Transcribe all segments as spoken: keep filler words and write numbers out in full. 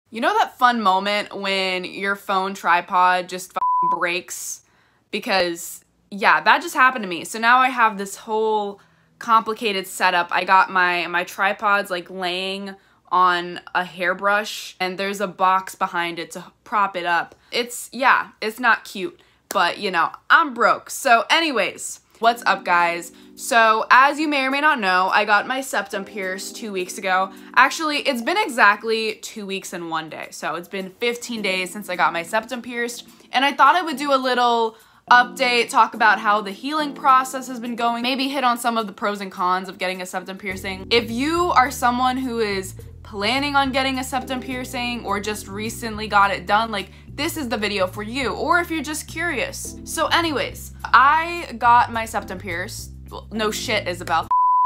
You know that fun moment when your phone tripod just f***ing breaks? Because, yeah, that just happened to me. So now I have this whole complicated setup. I got my, my tripods like laying on a hairbrush and there's a box behind it to prop it up. It's, yeah, it's not cute, but you know, I'm broke. So anyways, what's up guys? So as you may or may not know, I got my septum pierced two weeks ago. Actually, it's been exactly two weeks and one day. So it's been fifteen days since I got my septum pierced. And I thought I would do a little update, talk about how the healing process has been going, maybe hit on some of the pros and cons of getting a septum piercing. If you are someone who is planning on getting a septum piercing or just recently got it done, like this is the video for you, or if you're just curious. So anyways, I got my septum pierced. Well, no shit, Isabel.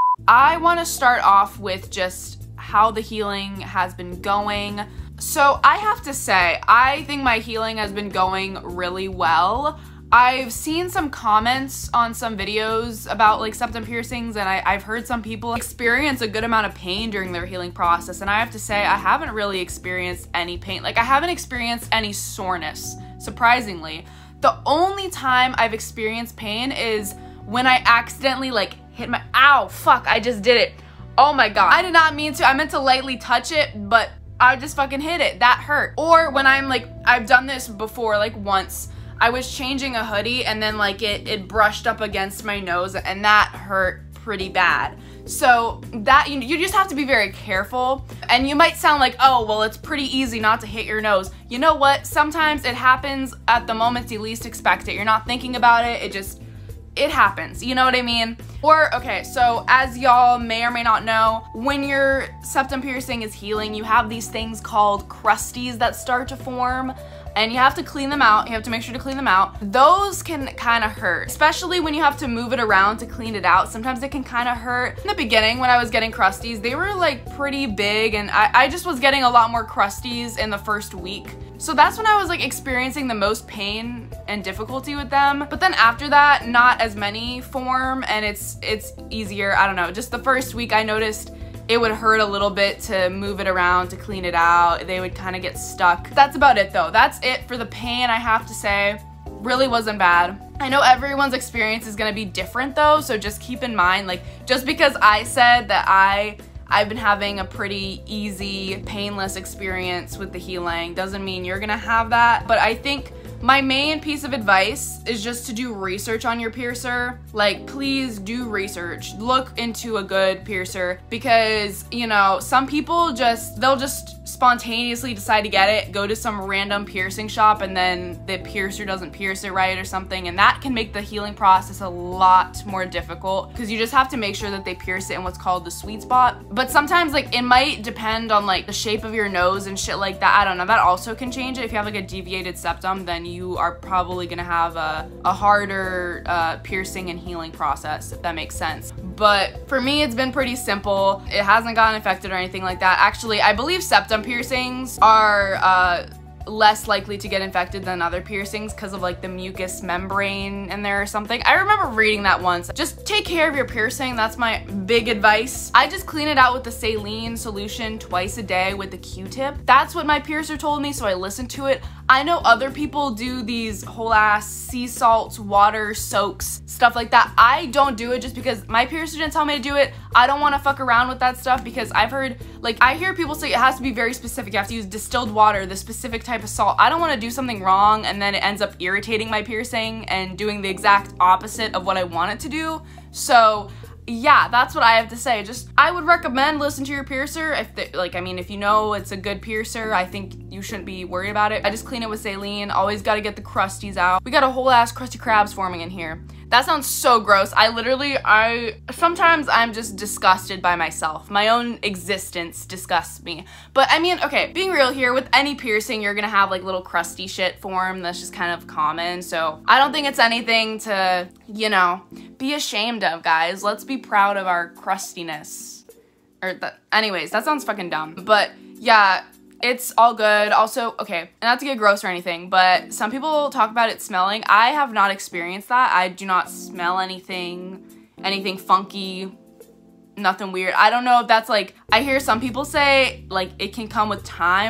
I want to start off with just how the healing has been going. So I have to say, I think my healing has been going really well. I've seen some comments on some videos about like septum piercings, and I, I've heard some people experience a good amount of pain during their healing process, and I have to say I haven't really experienced any pain. Like I haven't experienced any soreness, surprisingly. The only time I've experienced pain is when I accidentally like hit my, ow, fuck, I just did it. Oh my god. I did not mean to, I meant to lightly touch it, but I just fucking hit it. That hurt. Or when I'm like, I've done this before, like once, I was changing a hoodie and then like it, it brushed up against my nose and that hurt pretty bad. So that, you, you just have to be very careful. And you might sound like, oh, well, it's pretty easy not to hit your nose. You know what? Sometimes it happens at the moment you least expect it. You're not thinking about it. It just, it happens. You know what I mean? Or, okay, so as y'all may or may not know, when your septum piercing is healing, you have these things called crusties that start to form. And you have to clean them out. You have to make sure to clean them out. Those can kind of hurt, especially when you have to move it around to clean it out. Sometimes it can kind of hurt. In the beginning, when I was getting crusties, they were like pretty big, and I, I just was getting a lot more crusties in the first week. So that's when I was like experiencing the most pain and difficulty with them. But then after that, not as many form, and it's it's easier. I don't know. Just the first week, I noticed it would hurt a little bit to move it around, to clean it out. They would kind of get stuck. That's about it though. That's it for the pain, I have to say. Really wasn't bad. I know everyone's experience is gonna be different though, so just keep in mind, like, just because I said that I, I've been having a pretty easy, painless experience with the healing doesn't mean you're gonna have that. But I think my main piece of advice is just to do research on your piercer. Like, please do research. Look into a good piercer because, you know, some people just, they'll just spontaneously decide to get it, go to some random piercing shop, and then the piercer doesn't pierce it right or something, and that can make the healing process a lot more difficult because you just have to make sure that they pierce it in what's called the sweet spot. But sometimes, like, it might depend on, like, the shape of your nose and shit like that. I don't know. That also can change it. If you have, like, a deviated septum, then you you are probably gonna have a, a harder uh, piercing and healing process, if that makes sense. But for me, it's been pretty simple. It hasn't gotten infected or anything like that. Actually, I believe septum piercings are uh, less likely to get infected than other piercings because of like the mucous membrane in there or something. I remember reading that once. Just take care of your piercing. That's my big advice. I just clean it out with the saline solution twice a day with the Q-tip. That's what my piercer told me, so I listened to it. I know other people do these whole ass sea salts, water soaks, stuff like that. I don't do it just because my piercer didn't tell me to do it. I don't want to fuck around with that stuff because I've heard, like, I hear people say it has to be very specific. You have to use distilled water, the specific type of salt. I don't want to do something wrong and then it ends up irritating my piercing and doing the exact opposite of what I want it to do. So yeah, that's what I have to say. Just, I would recommend listen to your piercer. If they, like, I mean, if you know it's a good piercer, I think you shouldn't be worried about it. I just clean it with saline. Always got to get the crusties out. We got a whole ass crusty crabs forming in here. That sounds so gross. I literally, I, sometimes I'm just disgusted by myself. My own existence disgusts me. But I mean, okay, being real here, with any piercing, you're gonna have like little crusty shit form. That's just kind of common. So I don't think it's anything to, you know, be ashamed of, guys. Let's be proud of our crustiness. Or that, anyways, that sounds fucking dumb. But yeah, it's all good. Also, okay, and not to get gross or anything, but some people talk about it smelling. I have not experienced that. I do not smell anything, anything funky, nothing weird. I don't know if that's like, I hear some people say like it can come with time, but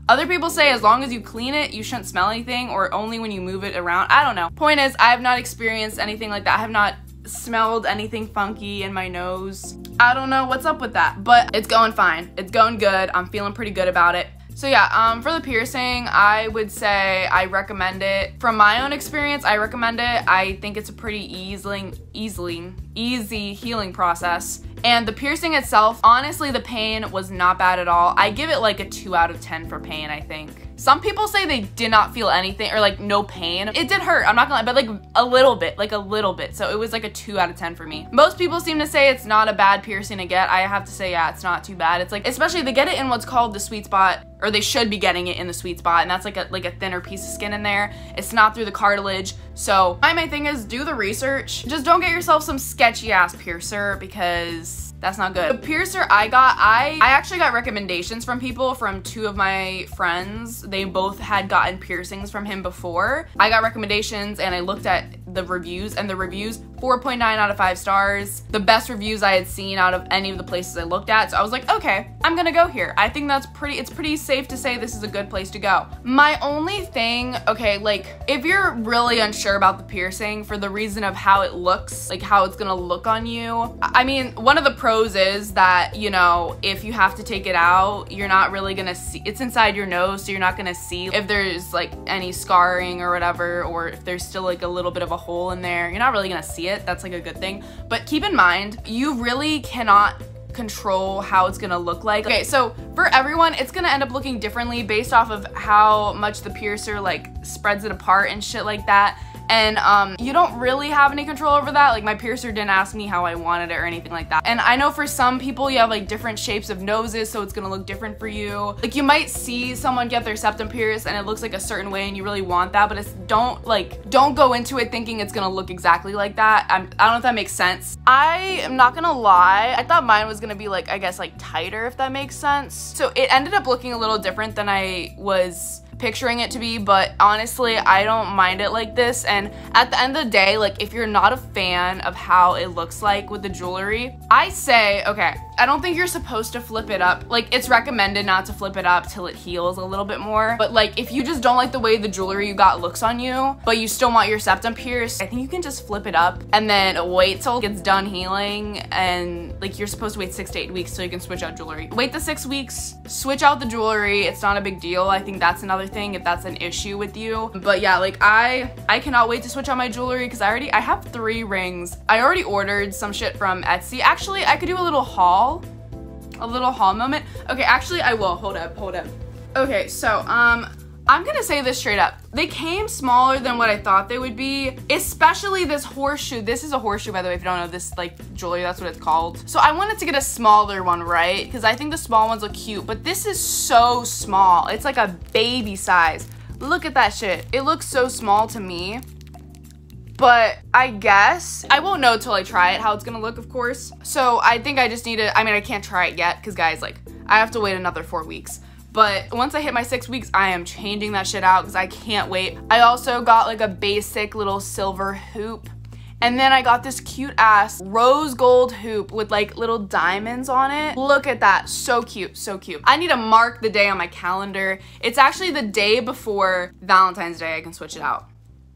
Other people say as long as you clean it, you shouldn't smell anything, or only when you move it around. I don't know. Point is, I have not experienced anything like that. I have not smelled anything funky in my nose. I don't know what's up with that, but it's going fine. It's going good. I'm feeling pretty good about it. So yeah, um, for the piercing, I would say I recommend it. From my own experience, I recommend it. I think it's a pretty easily, easily, easy healing process. And the piercing itself, honestly, the pain was not bad at all. I give it like a two out of ten for pain, I think. Some people say they did not feel anything, or like no pain. It did hurt, I'm not gonna lie, but like a little bit, like a little bit. So it was like a two out of ten for me. Most people seem to say it's not a bad piercing to get. I have to say, yeah, it's not too bad. It's like, especially they get it in what's called the sweet spot, or they should be getting it in the sweet spot, and that's like a like a thinner piece of skin in there. It's not through the cartilage. So my main thing is do the research. Just don't get yourself some sketchy ass piercer, because that's not good. The piercer I got, I, I actually got recommendations from people, from two of my friends. They both had gotten piercings from him before. I got recommendations and I looked at the reviews, and the reviews, four point nine out of five stars. The best reviews I had seen out of any of the places I looked at. So I was like, okay, I'm gonna go here. I think that's pretty, it's pretty safe to say this is a good place to go. My only thing, okay, like if you're really unsure about the piercing for the reason of how it looks, like how it's gonna look on you. I mean, one of the pros is that, you know, if you have to take it out, you're not really gonna see, it's inside your nose, so you're not gonna see if there's like any scarring or whatever, or if there's still like a little bit of a hole in there. You're not really gonna see it. That's like a good thing. But keep in mind, you really cannot control how it's gonna look like. Okay, so for everyone, it's gonna end up looking differently based off of how much the piercer like spreads it apart and shit like that. And um, you don't really have any control over that. Like my piercer didn't ask me how I wanted it or anything like that. And I know for some people you have like different shapes of noses, so it's gonna look different for you. Like you might see someone get their septum pierced and it looks like a certain way and you really want that, but it's don't like, don't go into it thinking it's gonna look exactly like that. I'm, I don't know if that makes sense. I am not gonna lie, I thought mine was gonna be like, I guess like tighter, if that makes sense. So it ended up looking a little different than I was picturing it to be, but honestly, I don't mind it like this. And at the end of the day, like if you're not a fan of how it looks like with the jewelry, I say, okay, I don't think you're supposed to flip it up. Like it's recommended not to flip it up till it heals a little bit more. But like if you just don't like the way the jewelry you got looks on you, but you still want your septum pierced, I think you can just flip it up and then wait till it gets done healing. And like you're supposed to wait six to eight weeks so you can switch out jewelry. Wait the six weeks, switch out the jewelry. It's not a big deal. I think that's another thing if that's an issue with you. But yeah, like I I cannot wait to switch out my jewelry, because I already I have three rings. I already ordered some shit from Etsy. Actually, I could do a little haul, a little haul moment. Okay, actually I will. Hold up, hold up. Okay, so um I'm gonna say this straight up. They came smaller than what I thought they would be, especially this horseshoe. This is a horseshoe, by the way, if you don't know, this like jewelry, that's what it's called. So I wanted to get a smaller one, right? Because I think the small ones look cute, but this is so small. It's like a baby size. Look at that shit. It looks so small to me. But I guess I won't know till I try it how it's gonna look, of course. So I think I just need to, I mean, I can't try it yet because guys, like I have to wait another four weeks. But once I hit my six weeks, I am changing that shit out because I can't wait. I also got like a basic little silver hoop. And then I got this cute ass rose gold hoop with like little diamonds on it. Look at that, so cute, so cute. I need to mark the day on my calendar. It's actually the day before Valentine's Day. I can switch it out.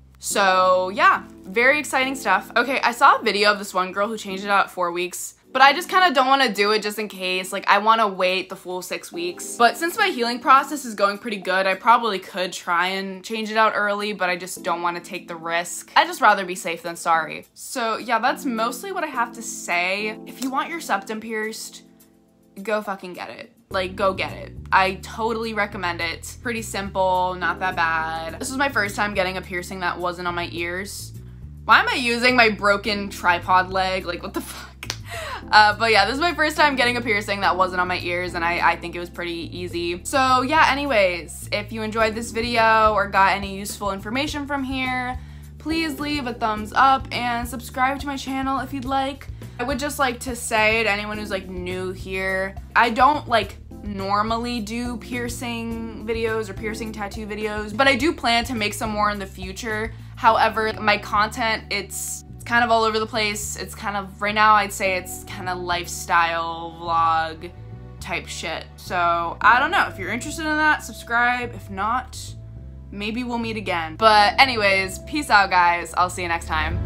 So yeah, very exciting stuff. Okay, I saw a video of this one girl who changed it out at four weeks. But I just kind of don't want to do it just in case. Like I want to wait the full six weeks. But since my healing process is going pretty good, I probably could try and change it out early, but I just don't want to take the risk. I'd just rather be safe than sorry. So yeah, that's mostly what I have to say. If you want your septum pierced, go fucking get it. Like, go get it. I totally recommend it. Pretty simple, not that bad. This was my first time getting a piercing that wasn't on my ears. Why am I using my broken tripod leg? Like, what the fuck? Uh, but yeah, this is my first time getting a piercing that wasn't on my ears, and I, I think it was pretty easy. So yeah, anyways, if you enjoyed this video or got any useful information from here, please leave a thumbs up and subscribe to my channel if you'd like. I would just like to say to anyone who's like new here, I don't like normally do piercing videos or piercing tattoo videos, but I do plan to make some more in the future. However, my content, it's kind of all over the place. It's kind of, right now I'd say it's kind of lifestyle vlog type shit. So I don't know. If you're interested in that, subscribe. If not, maybe we'll meet again. But anyways, peace out guys. I'll see you next time.